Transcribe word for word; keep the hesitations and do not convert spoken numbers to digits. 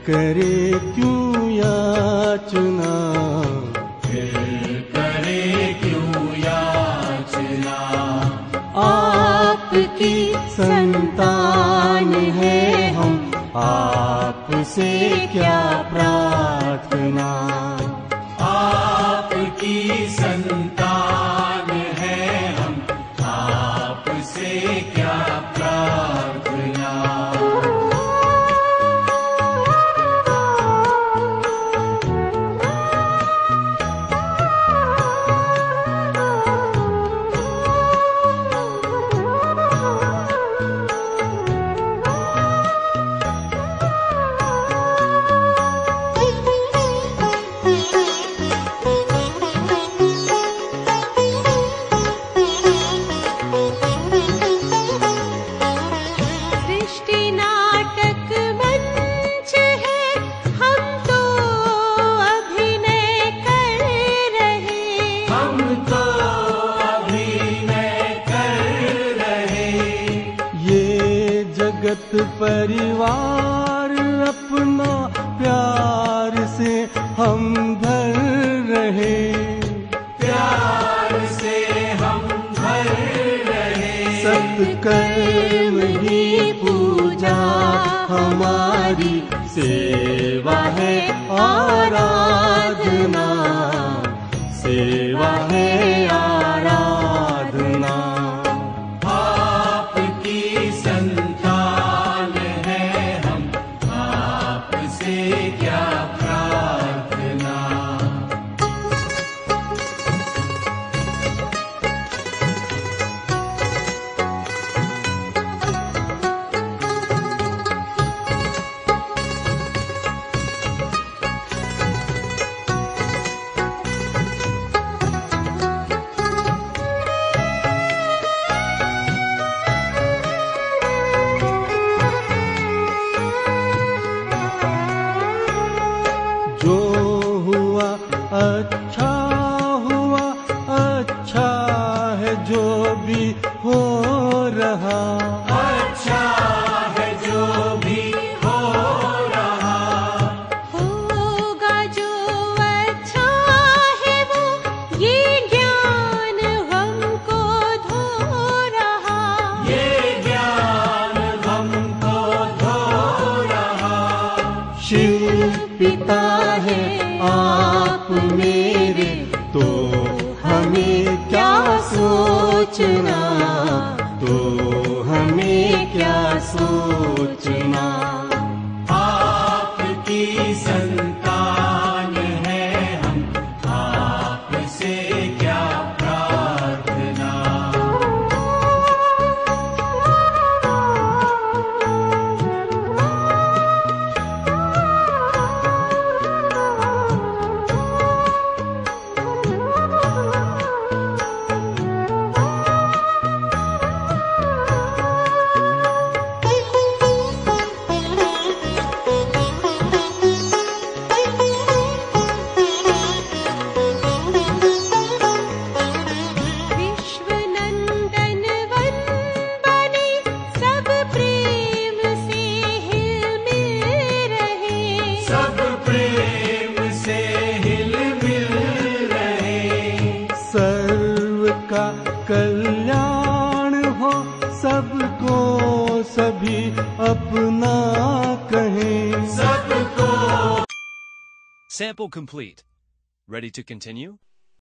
करे क्यों याचना, फिर करे क्यों याचना। आपकी संतान है हम, आपसे क्या प्रार्थना। आपकी संतान है हम, आपसे क्या प्रार्थना। परिवार अपना प्यार से हम भर रहे, प्यार से हम भर रहे। सत्कर्म ही पूजा हमारी, सेवा है आराधना, सेवा है आराधना। सोचना तो हमें क्या सोचना। आपकी संतान है हम, आपसे क्या प्रार्थना। कल्याण हो सबको, सभी अपना कहें सबको। Sample complete. Ready to continue?